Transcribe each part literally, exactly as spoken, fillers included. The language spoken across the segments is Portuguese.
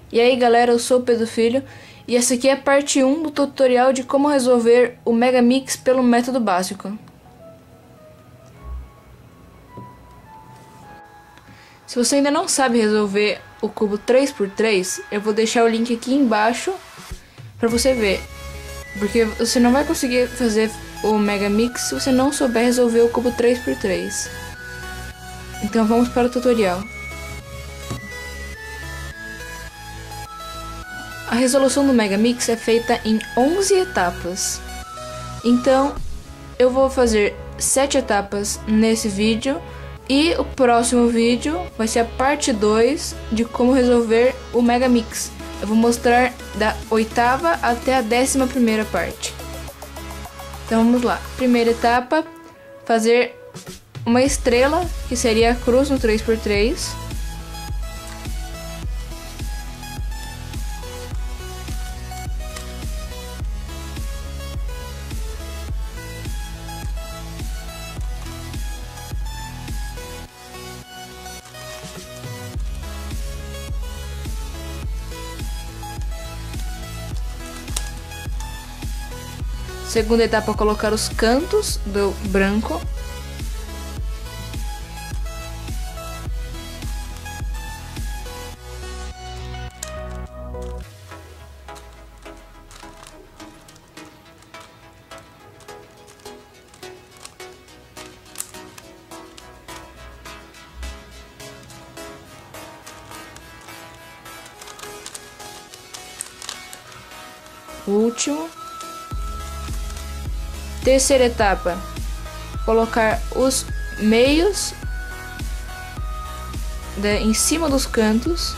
E aí galera, eu sou o Pedro Filho e essa aqui é a parte um do tutorial de como resolver o Megamix pelo método básico. Se você ainda não sabe resolver o cubo três por três, eu vou deixar o link aqui embaixo para você ver. Porque você não vai conseguir fazer o Megamix se você não souber resolver o cubo três por três. Então vamos para o tutorial. A resolução do Megamix é feita em onze etapas. Então, eu vou fazer sete etapas nesse vídeo. E o próximo vídeo vai ser a parte dois de como resolver o Megamix. Eu vou mostrar da oitava até a décima primeira parte. Então vamos lá. Primeira etapa, fazer uma estrela, que seria a cruz no três por três. Segunda etapa, colocar os cantos do branco. O último. Terceira etapa, colocar os meios de, em cima dos cantos.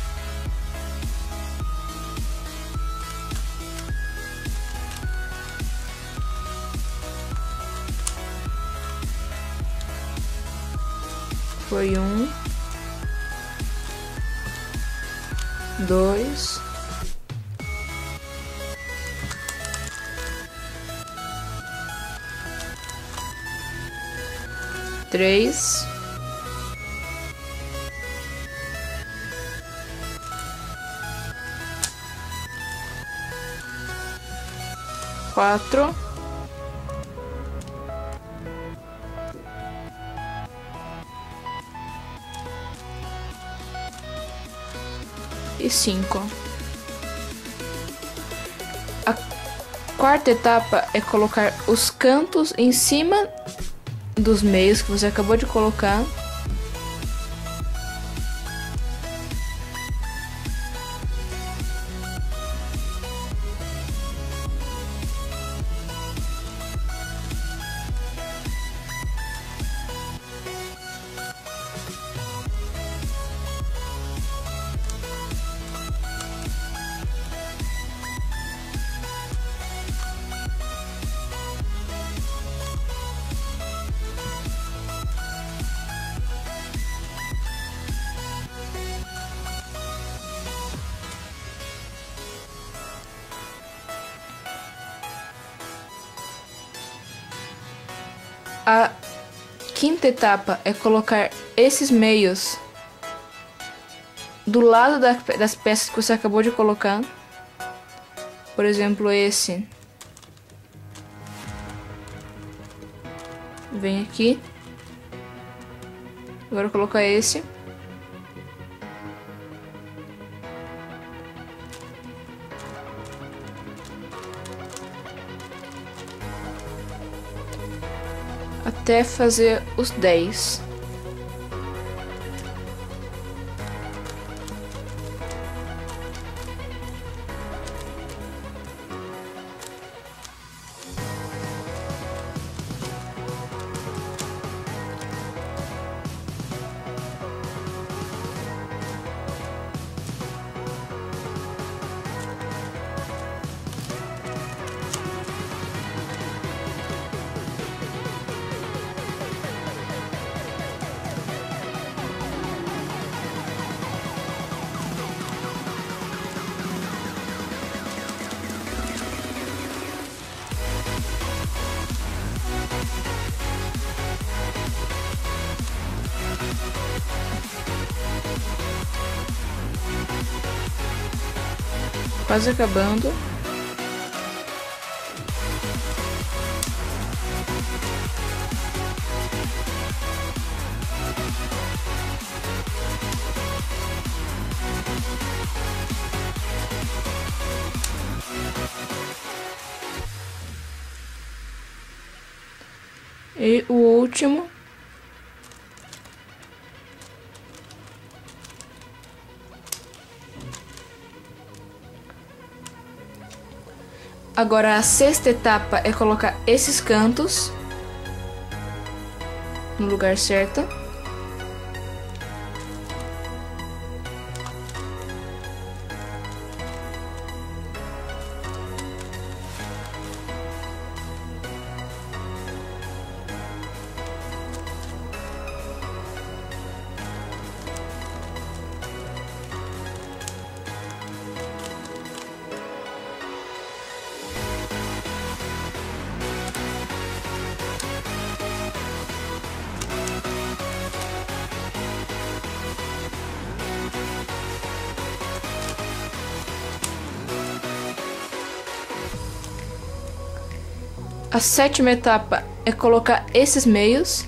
Foi um, dois, três, quatro, e cinco. A quarta etapa é colocar os cantos em cima dos meios que você acabou de colocar. A quinta etapa é colocar esses meios do lado da, das peças que você acabou de colocar. Por exemplo, esse. Vem aqui. Agora eu vou colocar esse. Até fazer os dez. quase acabando. E o último. Agora a sexta etapa é colocar esses cantos no lugar certo. A sétima etapa é colocar esses meios.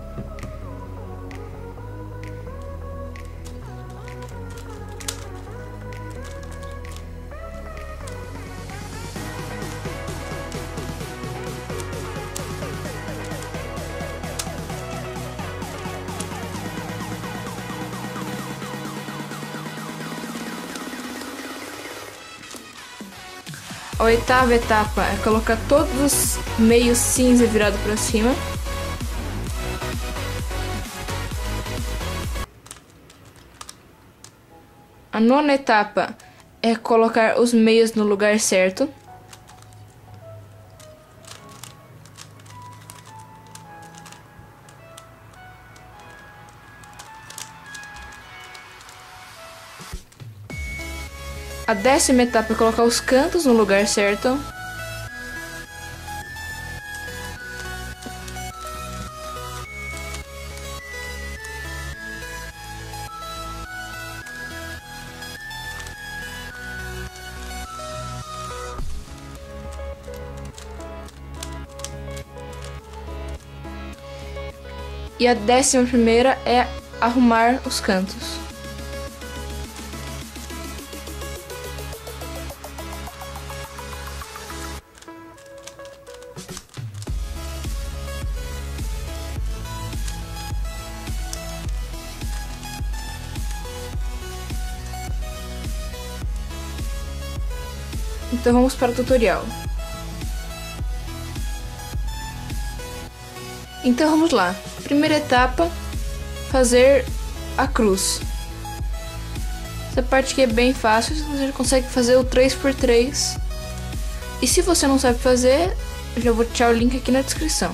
A oitava etapa é colocar todos os meios cinza virado para cima. A nona etapa é colocar os meios no lugar certo. A décima etapa é colocar os cantos no lugar certo. E a décima primeira é arrumar os cantos. Então vamos para o tutorial. Então vamos lá. Primeira etapa, fazer a cruz. Essa parte aqui é bem fácil, você consegue fazer o três por três. E se você não sabe fazer, eu já vou deixar o link aqui na descrição.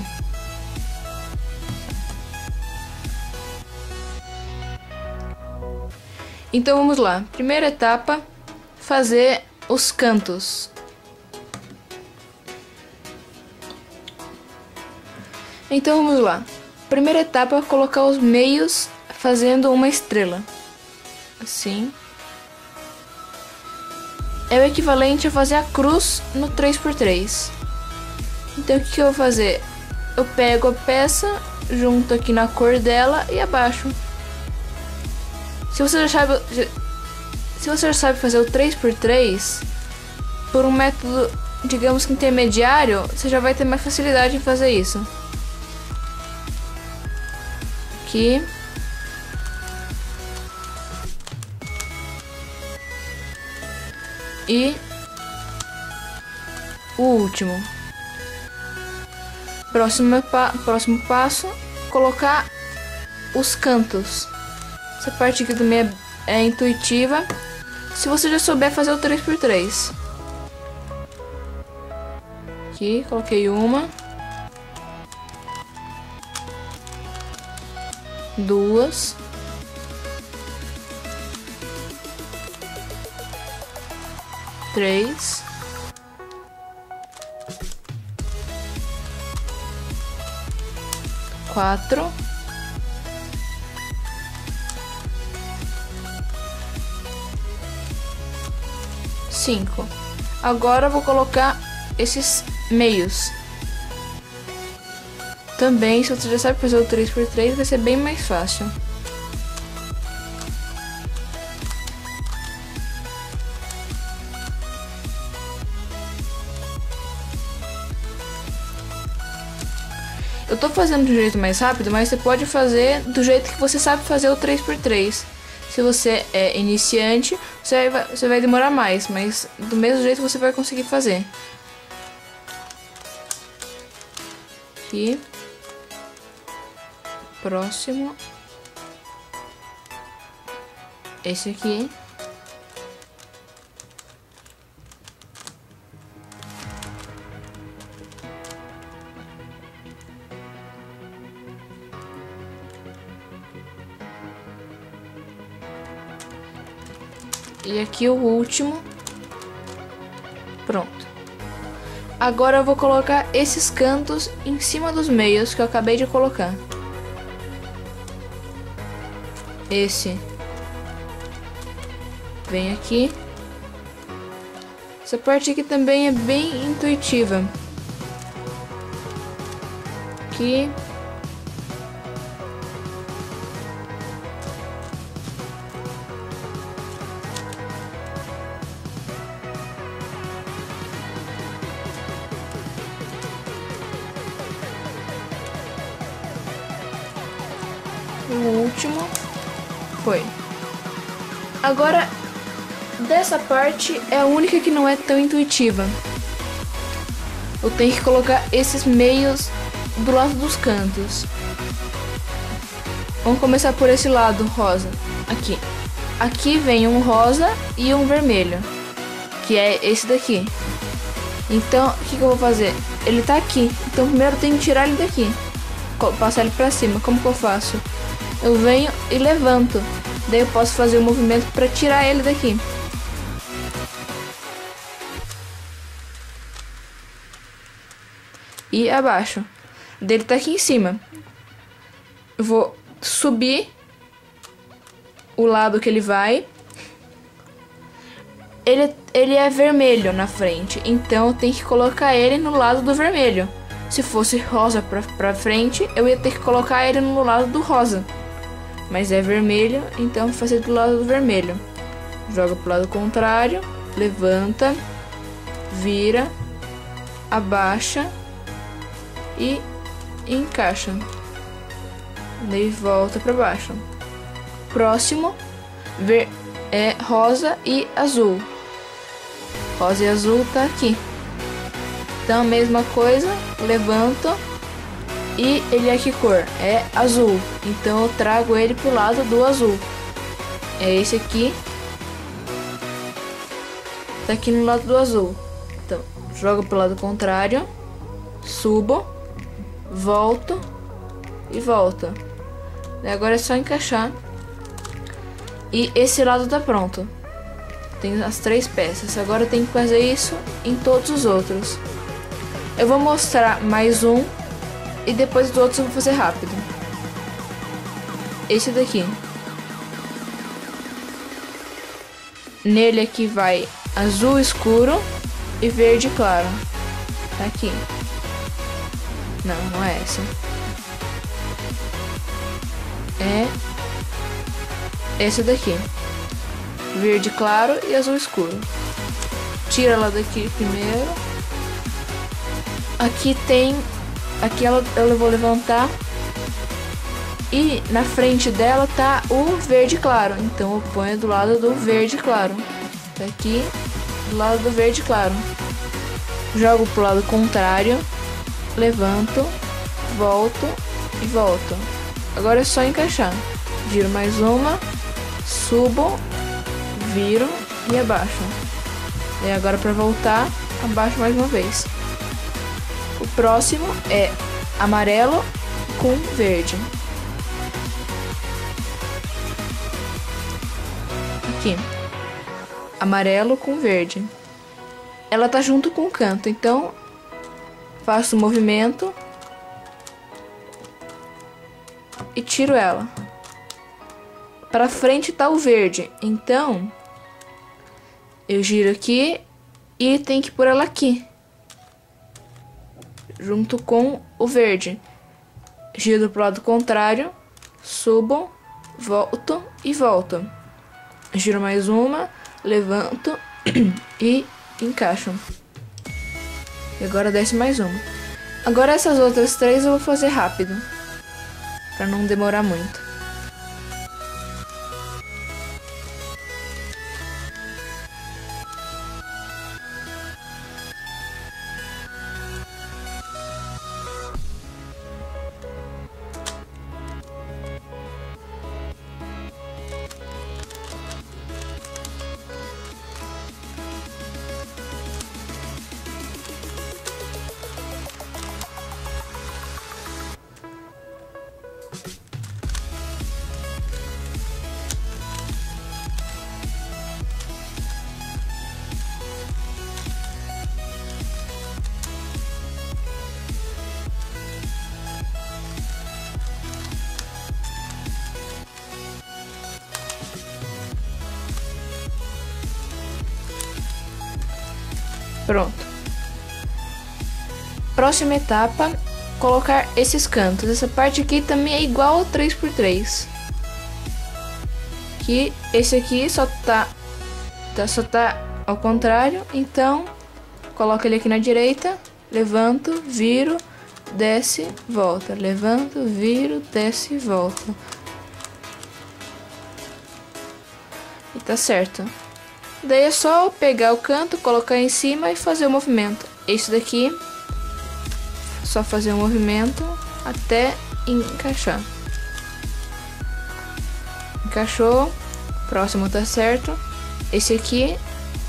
Então vamos lá. Primeira etapa, fazer os cantos. Então vamos lá. Primeira etapa é colocar os meios fazendo uma estrela. Assim. É o equivalente a fazer a cruz no três por três. Então o que eu vou fazer? Eu pego a peça, junto aqui na cor dela e abaixo. Se você já sabe, se você já sabe fazer o três por três, por um método, digamos que intermediário, você já vai ter mais facilidade em fazer isso. Aqui. E o último. Próximo, pa próximo passo, colocar os cantos. Essa parte aqui também é, é intuitiva, se você já souber fazer o três por três. Aqui, coloquei uma. Duas. Três. Quatro. cinco. Agora eu vou colocar esses meios. Também, se você já sabe fazer o três por três, vai ser bem mais fácil. Eu tô fazendo de um jeito mais rápido, mas você pode fazer do jeito que você sabe fazer o três por três. Se você é iniciante, você vai, você vai demorar mais, mas do mesmo jeito você vai conseguir fazer. Aqui. Próximo. Esse aqui. E aqui o último. Pronto. Agora eu vou colocar esses cantos em cima dos meios que eu acabei de colocar. Esse vem aqui. Essa parte aqui também é bem intuitiva. Aqui. O último foi. Agora, dessa parte é a única que não é tão intuitiva. Eu tenho que colocar esses meios do lado dos cantos. Vamos começar por esse lado rosa. Aqui. Aqui vem um rosa e um vermelho, que é esse daqui. Então, o que, que eu vou fazer? Ele tá aqui. Então, primeiro eu tenho que tirar ele daqui. Passar ele pra cima. Como que eu faço? Eu venho e levanto. Daí eu posso fazer o movimento para tirar ele daqui. E abaixo. Dele tá aqui em cima. Eu vou subir o lado que ele vai. Ele, ele é vermelho na frente, então eu tenho que colocar ele no lado do vermelho. Se fosse rosa pra, pra frente, eu ia ter que colocar ele no lado do rosa. Mas é vermelho, então vou fazer do lado do vermelho. Joga pro lado contrário, levanta, vira, abaixa e encaixa. Daí volta para baixo. Próximo ver, é rosa e azul. Rosa e azul tá aqui. Então a mesma coisa, levanto. E ele é que cor? É azul. Então eu trago ele pro lado do azul. É esse aqui. Tá aqui no lado do azul. Então, jogo pro lado contrário. Subo. Volto. E volto. E agora é só encaixar. E esse lado tá pronto. Tem as três peças. Agora eu tenho que fazer isso em todos os outros. Eu vou mostrar mais um. E depois os outros eu vou fazer rápido. Esse daqui. Nele aqui vai azul escuro e verde claro. Tá aqui. Não, não é essa. É esse daqui. Verde claro e azul escuro. Tira ela daqui primeiro. Aqui tem... Aqui ela, eu vou levantar. E na frente dela tá o verde claro. Então eu ponho do lado do verde claro. Tá aqui do lado do verde claro. Jogo pro lado contrário. Levanto. Volto e volto. Agora é só encaixar. Giro mais uma. Subo. Viro e abaixo. E agora para voltar, abaixo mais uma vez. O próximo é amarelo com verde. Aqui. Amarelo com verde. Ela tá junto com o canto, então faço o movimento e tiro ela. Para frente tá o verde, então Eu giro aqui e tem que pôr ela aqui, junto com o verde. Giro pro lado contrário, subo, volto e volto. Giro mais uma, levanto e encaixo. E agora desce mais uma. Agora essas outras três eu vou fazer rápido, para não demorar muito. Pronto. Próxima etapa, colocar esses cantos. Essa parte aqui também é igual ao três por três. Que esse aqui só tá, tá só tá ao contrário, então coloca ele aqui na direita, levanto, viro, desce, volta, levanto, viro, desce, volta. E tá certo. Daí é só pegar o canto, colocar em cima e fazer o movimento. Esse daqui, só fazer o movimento até encaixar. Encaixou, próximo tá certo. Esse aqui,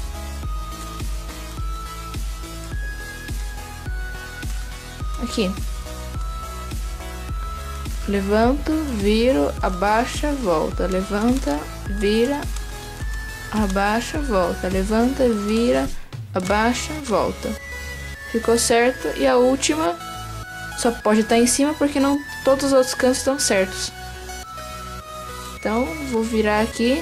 aqui. Levanto, viro, abaixa, volta. Levanta, vira, abaixa, volta, levanta, vira, abaixa, volta. Ficou certo. E a última só pode estar em cima porque não todos os outros cantos estão certos. Então vou virar aqui.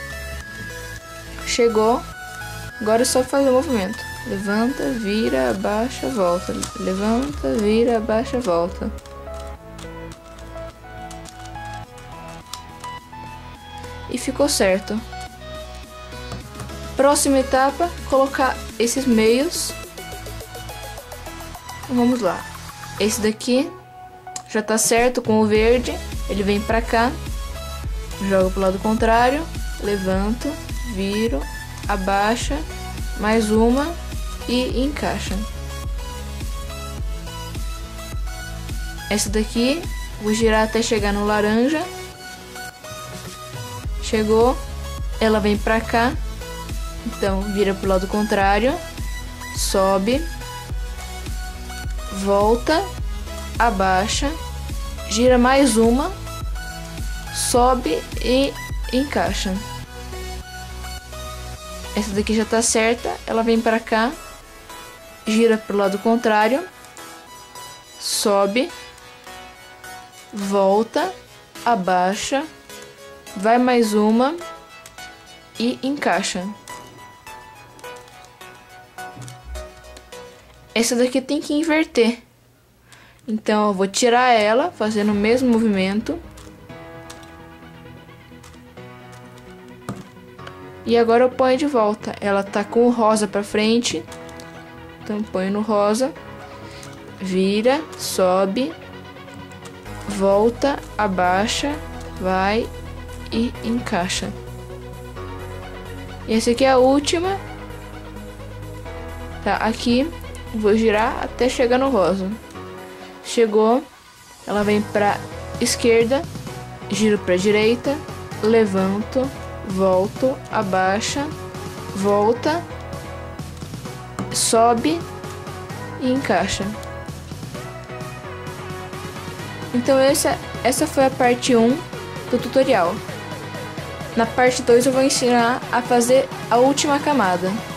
Chegou. Agora é só fazer o movimento. Levanta, vira, abaixa, volta. Levanta, vira, abaixa, volta. E ficou certo. Próxima etapa, colocar esses meios. Vamos lá. Esse daqui já tá certo com o verde. Ele vem pra cá. Jogo pro lado contrário. Levanto, viro, abaixa. Mais uma e encaixa. Essa daqui, vou girar até chegar no laranja. Chegou. Ela vem pra cá. Então, vira pro lado contrário, sobe, volta, abaixa, gira mais uma, sobe e encaixa. Essa daqui já tá certa, ela vem pra cá, gira pro lado contrário, sobe, volta, abaixa, vai mais uma e encaixa. Essa daqui tem que inverter. Então eu vou tirar ela, fazendo o mesmo movimento. E agora eu ponho de volta. Ela tá com o rosa pra frente. Então ponho no rosa. Vira, sobe, volta, abaixa, vai e encaixa. E essa aqui é a última. Tá aqui. Vou girar até chegar no rosa. Chegou, ela vem pra esquerda, giro pra direita, levanto, volto, abaixa, volta, sobe e encaixa. Então essa, essa foi a parte um do tutorial. Na parte dois eu vou ensinar a fazer a última camada.